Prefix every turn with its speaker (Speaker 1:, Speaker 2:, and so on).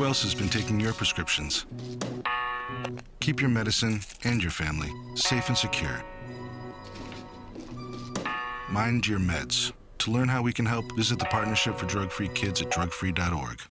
Speaker 1: Who else has been taking your prescriptions? Keep your medicine and your family safe and secure. Mind your meds. To learn how we can help, visit the Partnership for Drug-Free Kids at drugfree.org.